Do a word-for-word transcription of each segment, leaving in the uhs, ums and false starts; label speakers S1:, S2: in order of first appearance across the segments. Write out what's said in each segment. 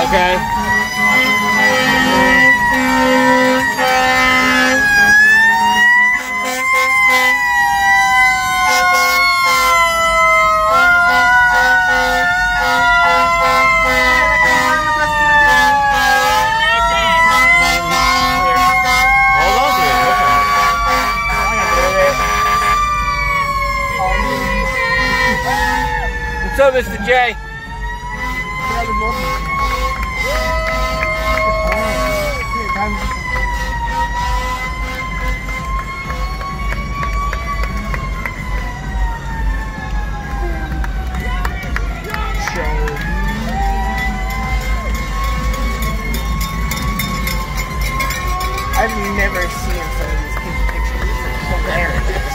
S1: Okay. What's up, Mister J?
S2: I've never seen some of these kids' pictures. It's hilarious.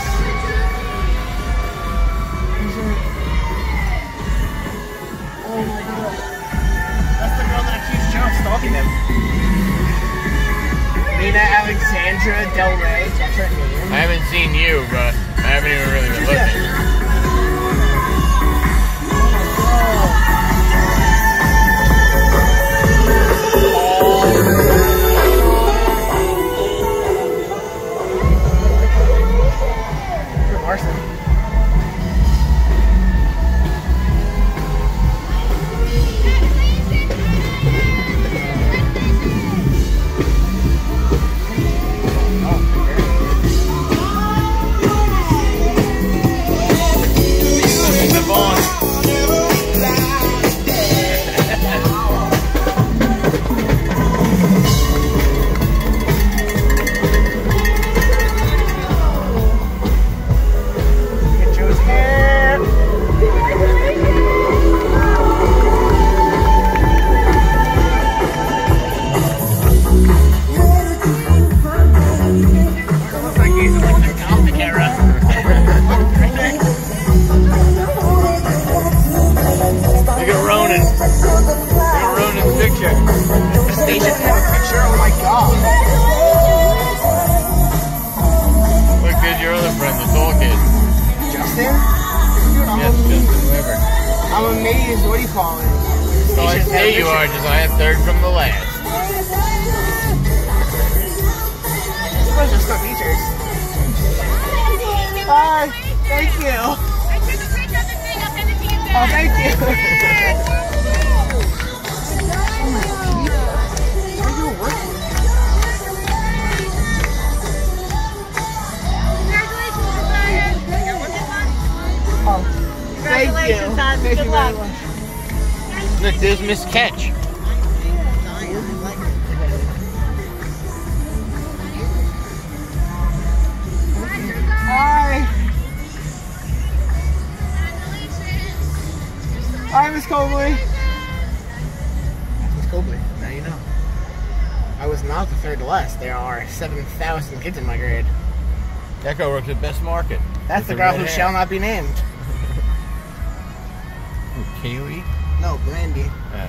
S2: Oh my god. That's the girl that accused Joe of stalking him. Nina Alexandra Del Rey. That's her name.
S1: I haven't seen you, but I haven't even really been looking.
S2: I'm amazed. What do you call it?
S1: Well, I say you are, just I have third from the last.
S2: Those are still features. Hi. Thank you.
S3: I took a picture of the thing. I'll send it to you guys.
S2: Oh, thank you.
S3: Congratulations, Todd. Good luck.
S1: Look, there's Miss Catch.
S2: Hi. Hi, Miss Cobley. Miss Cobley, now you know. I was not the third to last. There are seven thousand kids in my grade.
S1: That girl works at Best Market.
S2: That's the girl who shall not be named.
S1: Kiwi?
S2: No, Brandy.
S1: Oh.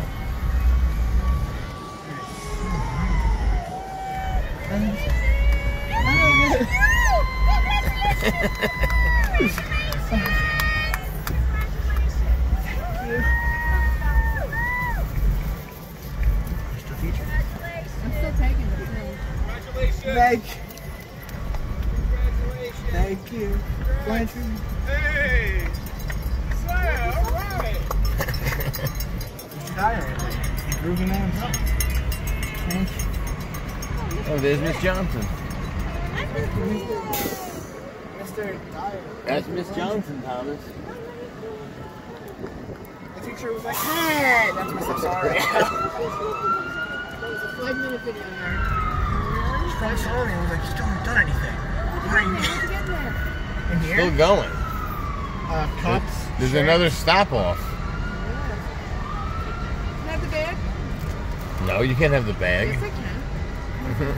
S3: I'm still taking the film.
S2: Congratulations. Thank you. Congratulations. Thank you. Congratulations.
S4: Hey! So, alright!
S2: Dyer. Groovy names. Thank you.
S1: Oh, there's Miss Johnson.
S2: Mister Dyer.
S1: That's Miss Johnson, Thomas.
S2: The teacher was like, hey! That's Mister Sorry.
S3: There was a five minute video there.
S2: She's probably sorry. I was like, you still haven't done anything. Where are you?
S3: How'd you get there?
S2: In here?
S1: Still going.
S2: Uh, cups.
S1: There's
S2: shirts.
S1: another stop off.
S3: Can I have the bag?
S1: No, you can't have the bag.
S3: Yes, I can.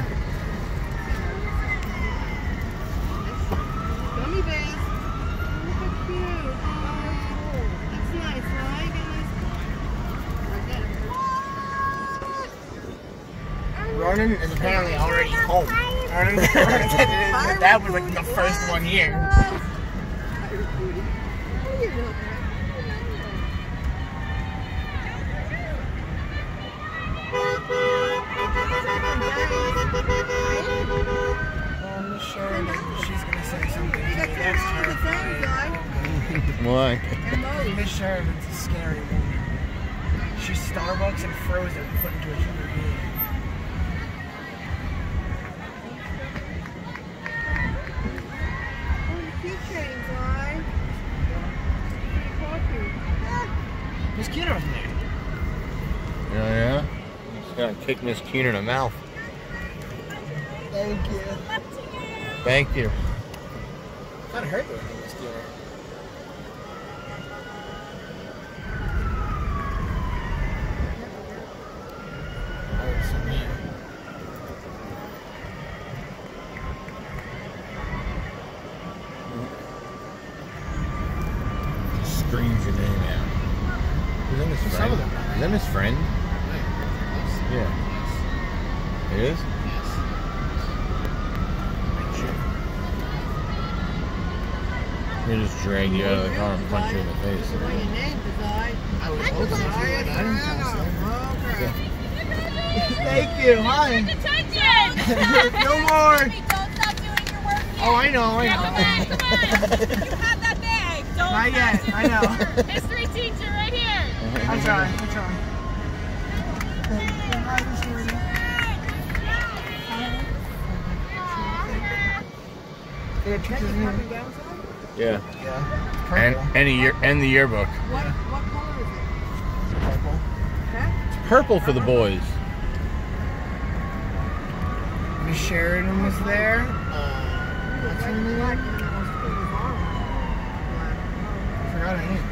S3: Gummy bears. Look how cute. Oh, that's nice, right? Get nice.
S2: Ronan is apparently already home. Ronan, that was like the first one here. Sheridan's a scary woman. She's Starbucks and Frozen put into a human being.
S3: Oh, the keychains, right? Pretty coffee.
S2: Miss Keener wasn't there.
S1: Yeah, yeah. Just gonna kick Miss Keener in the mouth.
S2: Thank you.
S1: Thank you.
S2: Kind of hurt you, Miss Keener. That was so mean.
S1: Screams your name out. Is that Miss
S2: Some
S1: Friend?
S2: of them.
S1: Is that Miss Friend? Yeah. It is? They just drag you out of the car and punch you in the face.
S3: What your name, Desai?
S2: I was hoping to. I didn't think so.
S3: Okay.
S2: Thank you. Hi.
S5: Attention!
S2: No more.
S5: Don't stop doing your work yet.
S2: Oh, I know. I
S5: Come on,
S2: know.
S5: come on. You have that bag. Don't
S2: Not yet. I know.
S5: History teacher right here.
S2: I'm trying. I'm trying. Hi, Miss Sheridan. Yeah, teacher's name.
S3: Coming down some?
S1: Yeah.
S2: Yeah.
S1: And
S2: Purple.
S1: and the year and the yearbook.
S3: What, what color is it?
S2: Purple.
S3: Huh?
S1: Purple for the boys.
S2: Miss Sheridan was there. Uh, what's her name?
S3: Black.
S2: I forgot her name.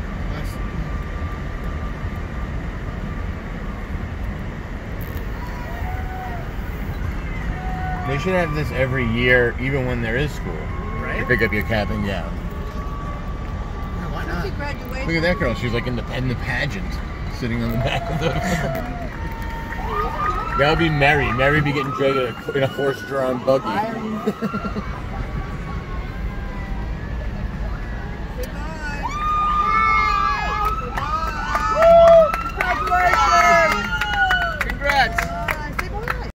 S1: They should have this every year, even when there is school.
S2: Right?
S1: You pick up your cap and gown.
S2: Yeah, why
S3: When's
S2: not?
S3: your graduation?
S1: Look at that girl. She's like in the in the pageant, sitting on the back of the. That would be Mary. Mary be getting dragged in a, in a horse-drawn buggy.
S2: I'm